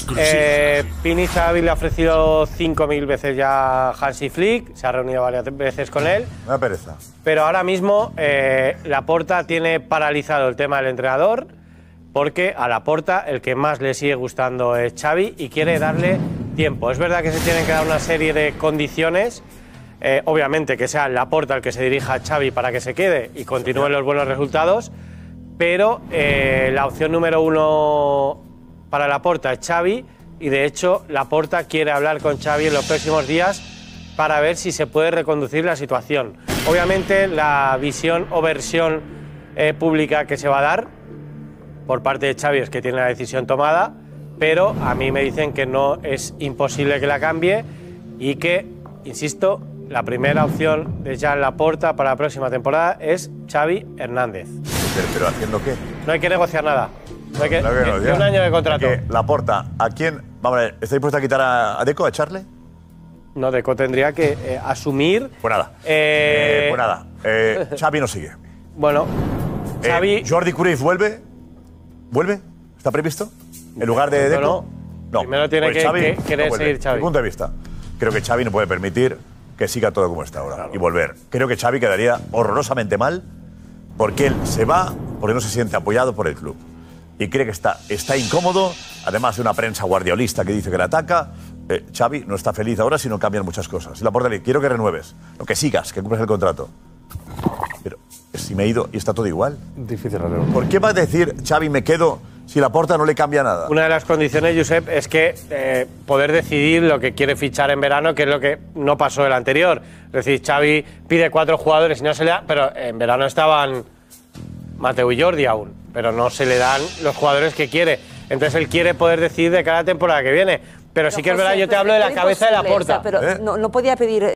Pini Zahavi le ha ofrecido 5.000 veces ya a Hansi Flick, se ha reunido varias veces con él. Una pereza. Pero ahora mismo Laporta tiene paralizado el tema del entrenador porque a Laporta el que más le sigue gustando es Xavi y quiere darle tiempo. Es verdad que se tienen que dar una serie de condiciones, obviamente que sea Laporta el que se dirija a Xavi para que se quede y continúen los buenos resultados, pero la opción número uno para Laporta es Xavi y de hecho Laporta quiere hablar con Xavi en los próximos días para ver si se puede reconducir la situación. Obviamente la visión o versión pública que se va a dar por parte de Xavi es que tiene la decisión tomada, pero a mí me dicen que no es imposible que la cambie y que, insisto, la primera opción de Joan Laporta para la próxima temporada es Xavi Hernández. ¿Pero haciendo qué? No hay que negociar nada. No hay que, un año de contrato. Laporta, ¿a quién? Vamos a ver, ¿está dispuesto a quitar a Deco, a echarle? No, Deco tendría que asumir. Pues nada. Pues nada. Xavi no sigue. Bueno, Xavi. ¿Jordi Cruyff vuelve? ¿Vuelve? ¿Está previsto? ¿En lugar de Deco? No. Primero tiene que querer seguir Xavi. Mi punto de vista. Creo que Xavi no puede permitir que siga todo como está ahora. Claro. Y volver. Creo que Xavi quedaría horrorosamente mal porque él se va porque no se siente apoyado por el club. Y cree que está incómodo, además de una prensa guardiolista que dice que le ataca. Xavi no está feliz ahora si no cambian muchas cosas. Y Laporta le dice, quiero que renueves, no, que sigas, que cumplas el contrato. Pero si me he ido y está todo igual. Difícil, ¿Por qué va a decir Xavi me quedo si Laporta no le cambia nada? Una de las condiciones, Josep, es que poder decidir lo que quiere fichar en verano, que es lo que no pasó el anterior. Es decir, Xavi pide 4 jugadores y no se le da, pero en verano estaban Mateu y Jordi aún, pero no se le dan los jugadores que quiere. Entonces él quiere poder decidir de cada temporada que viene. Pero sí que es verdad, yo te hablo de la cabeza de Laporta. Pero no podía pedir